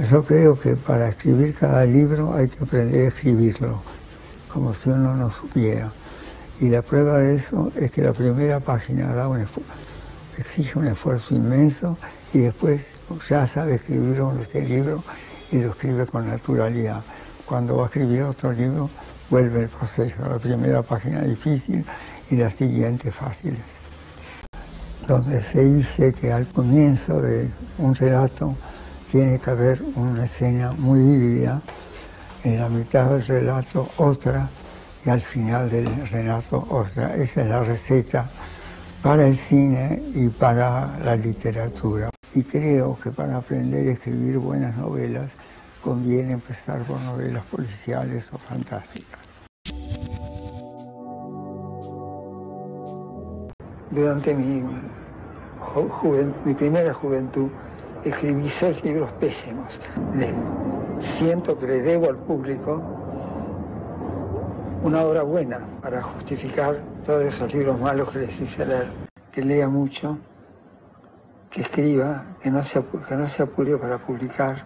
Yo creo que para escribir cada libro hay que aprender a escribirlo, como si uno no supiera. Y la prueba de eso es que la primera página exige un esfuerzo inmenso y después ya sabe escribir este libro y lo escribe con naturalidad. Cuando va a escribir otro libro, vuelve el proceso, la primera página difícil y las siguientes fáciles. Donde se dice que al comienzo de un relato tiene que haber una escena muy vívida, en la mitad del relato otra y al final del relato otra. Esa es la receta para el cine y para la literatura. Y creo que para aprender a escribir buenas novelas conviene empezar por novelas policiales o fantásticas. Durante mi primera juventud escribí 6 libros pésimos. Siento que le debo al público una obra buena para justificar todos esos libros malos que les hice leer. Que lea mucho, que escriba, que no se apure para publicar.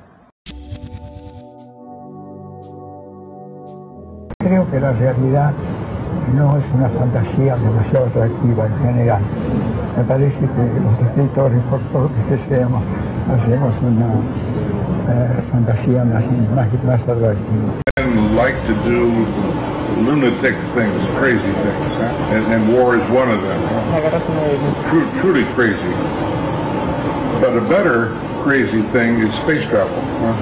Creo que la realidad no es una fantasía demasiado atractiva en general. Me parece que los escritores, por todo que seamos, hacemos una fantasía más atractiva. And like to do lunatic things, crazy things, and war is one of them. Truly crazy. But a better crazy thing is space travel.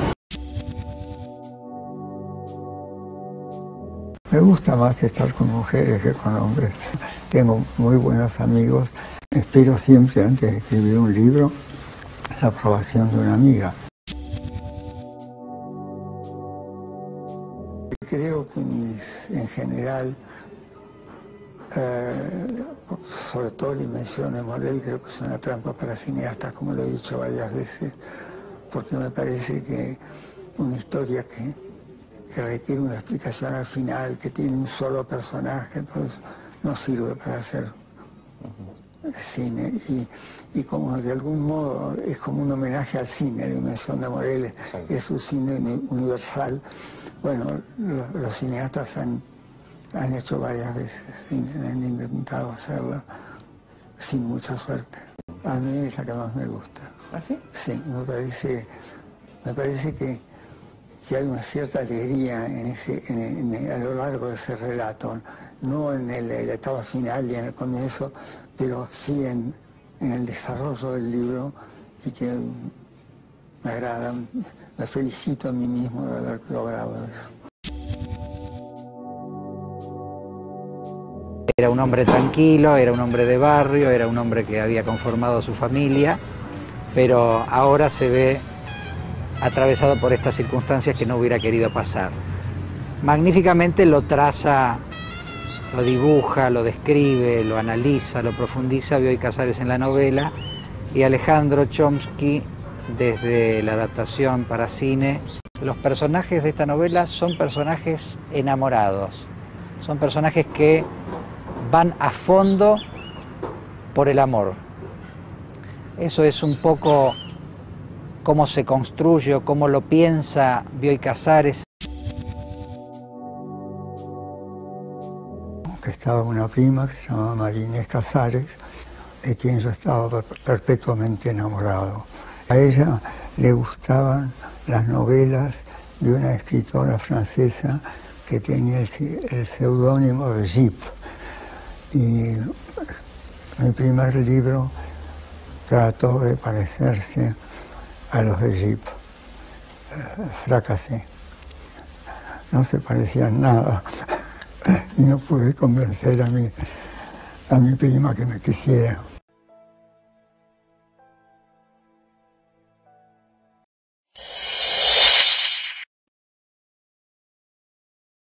Me gusta más estar con mujeres que con hombres. Tengo muy buenos amigos. Espero siempre, antes de escribir un libro, la aprobación de una amiga. Creo que en general, sobre todo la invención de Morel, creo que es una trampa para cineastas, como lo he dicho varias veces, porque me parece que una historia que requiere una explicación al final, que tiene un solo personaje, entonces no sirve para hacer cine. Y como de algún modo es como un homenaje al cine, la invención de Morel es un cine universal. Bueno, los cineastas han hecho varias veces, han intentado hacerlo sin mucha suerte. A mí es la que más me gusta. ¿Ah, sí? Sí, me parece que hay una cierta alegría a lo largo de ese relato, no en la etapa final y en el comienzo, pero sí en el desarrollo del libro, y que me agrada, me felicito a mí mismo de haber logrado eso. Era un hombre tranquilo, era un hombre de barrio, era un hombre que había conformado su familia, pero ahora se ve atravesado por estas circunstancias que no hubiera querido pasar. Magníficamente lo traza, lo dibuja, lo describe, lo analiza, lo profundiza Bioy Casares en la novela, y Alejandro Chomsky desde la adaptación para cine. Los personajes de esta novela son personajes enamorados, son personajes que van a fondo por el amor. Eso es un poco cómo se construye, cómo lo piensa Bioy Casares. Que estaba una prima que se llamaba María Inés Casares, de quien yo estaba perpetuamente enamorado. A ella le gustaban las novelas de una escritora francesa que tenía el seudónimo de Jeep. Y mi primer libro trató de parecerse a los de Jeep. Fracasé. No se parecían nada. Y no pude convencer a mi prima que me quisiera.